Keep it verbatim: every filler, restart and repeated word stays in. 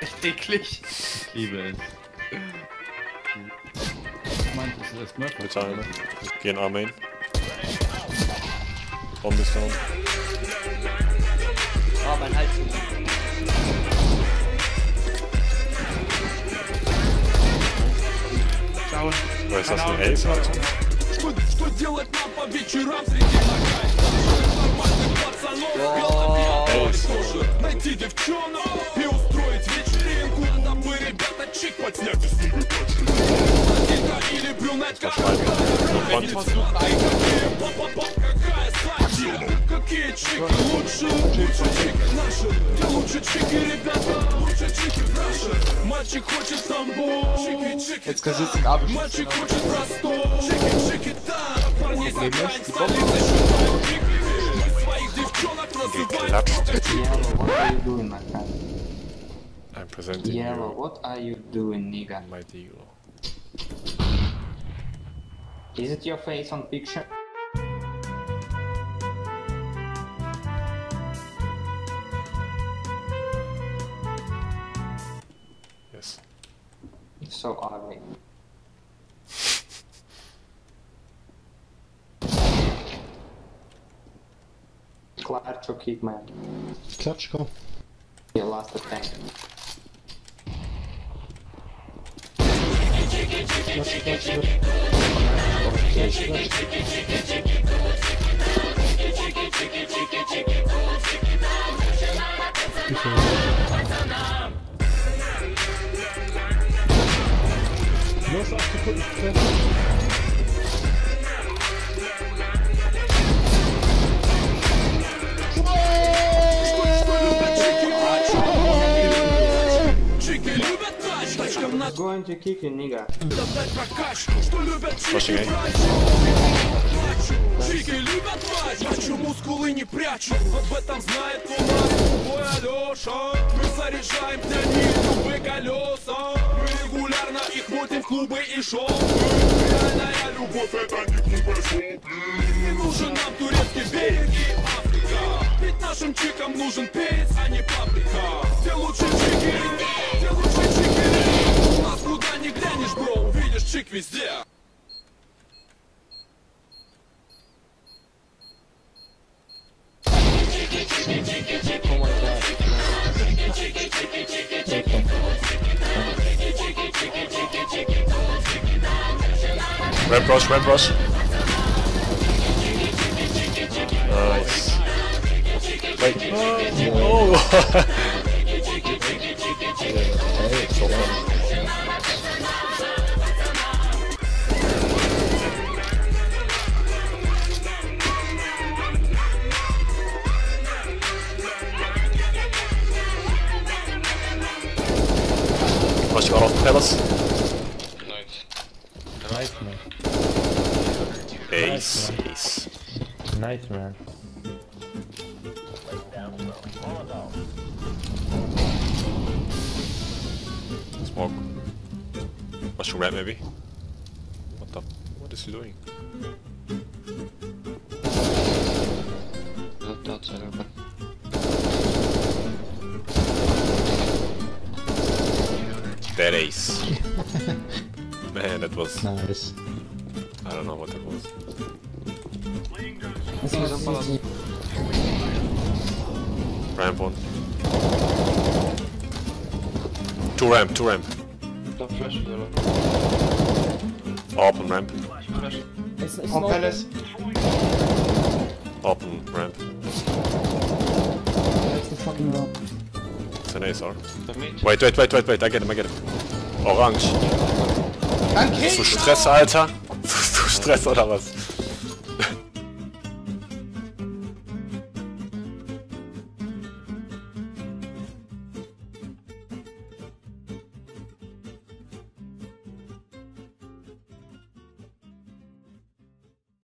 echt eklig. Ich liebe es. Ich meine, das ist das Smurf. Bezahlen, ne? Gehen A-Main. Bomb ist down. Oh, mein Hals. Ciao. Wo ist das ein Ace, Alter? Что делать нам по вечерам среди ночей? Нормальных пацанов, найти девчонок и устроить вечеринку. Нам бы, ребята, чик подснять и снимать тачку. Блондинка или брюнетка, какая стать? Какие чики лучше? Лучше чики наши. Где лучше чики, ребята? Лучше чики наши. Мальчик хочет самбо. Чики-чики так. Мальчик хочет простой. Чики-чики так. Парней сохранить столицы считают чики. Своих девчонок называют. Yellow, what are you doing, my friend? I'm presenting Yellow, you what are you doing, nigga? my deal. Is it your face on picture? Yes. It's so ugly. Clutch or kick, man. Clutch, go. Your last attempt. Clutch, clutch, clutch. Clutch, clutch. Los, acht Sekunden, I'm going to kick you, nigga. Pushing A. Чики любят мать, хочу мускулы не прячу. Об этом знает твой Алёша. Мы заряжаем для них любые колеса. Мы регулярно их водим в клубы и шоу. Реальная любовь, это не глупое шоу. Не нужен нам турецкий берег и Африка. Ведь нашим чикам нужен перец, а не паприка. Где лучше чики, где лучше чики. У нас куда ни глянешь, бро, увидишь чик везде. Ramp rush, ramp rush. Nice. Wait. Oh! Hey, it's so fun. Rush got off the pillars. Nice, man. Ace, ace. Nice, man. Smoke. Mushroom rat maybe? What the? What is he doing? Not outside open. Dead ace. Man, that was... Nice. I don't know what that was. Ramp one. Two ramp, two ramp. Top flash, yellow. Open ramp. Flash. It's, it's On not palace. Open ramp. it's the fucking wrong. It's an ace, or? The mid. Wait, wait, wait, wait, wait, I get him, I get him. Orange. Danke! Hast du Stress, Alter? Hast du Stress oder was?